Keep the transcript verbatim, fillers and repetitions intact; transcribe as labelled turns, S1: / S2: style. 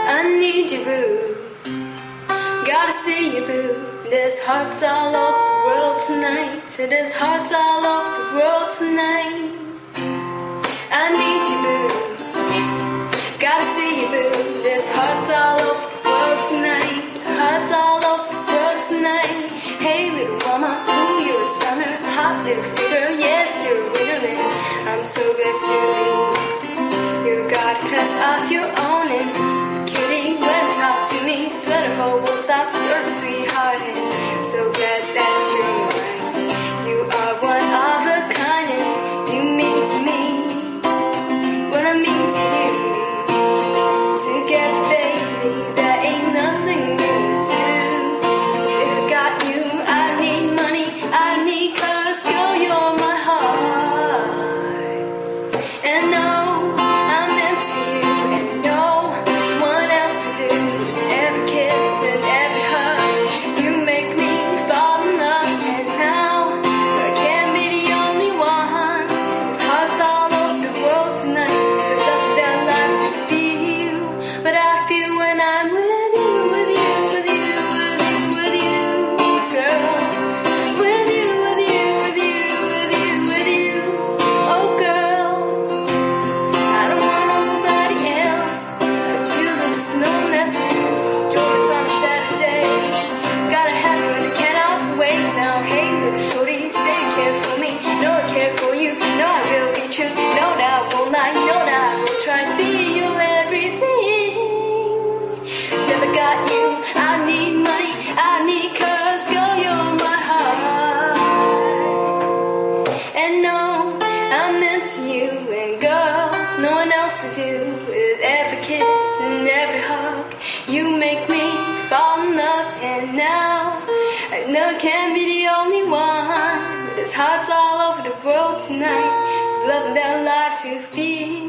S1: I need you, boo. Gotta see you, boo. There's hearts all over the world tonight. Say there's hearts all over the world tonight. I need you, boo. Gotta see you, boo. There's hearts all over the world tonight. Hearts all over the world tonight. Hey, little mama, ooh, you're a stunner. Hot little figure, yes, you're a winner, man. I'm so glad to leave. You got class of your own and cutie went talk to me. Sweater hole won't stop, you're a sweetheart and so glad that you're mine. You are one of a kind and you mean to me what I mean to you. Together, baby, there ain't nothing more to do. 'Cause if I got you, I need money, I need cars, girl, you're my heart. And no, I'm into you, and no one else to do. Every kiss and every hug, you make me fall in love. And now I can't be the only one. There's hearts all over the world tonight. The love that lasts with feel, but I feel when I'm with you, with you, with you, with you, with you, girl. With you, with you, with you, with you, with you, oh girl. I don't want nobody else but you. There's no method. Jordan's on a Saturday. Gotta have you and I cannot wait now. Hey, little shorty, say you care for me. Know I care for you. Know I will be true. Know that I won't lie. Know that I will try to be your everything. 'Cause if I got you, I need money. I need cars, girl, you're my heart. And no, I'm into you, and girl, no one else to do. With every kiss and every hug, you make me fall in love. And now I know I can't be the only one. But it's hearts all over the world tonight. It's love that lives to feel.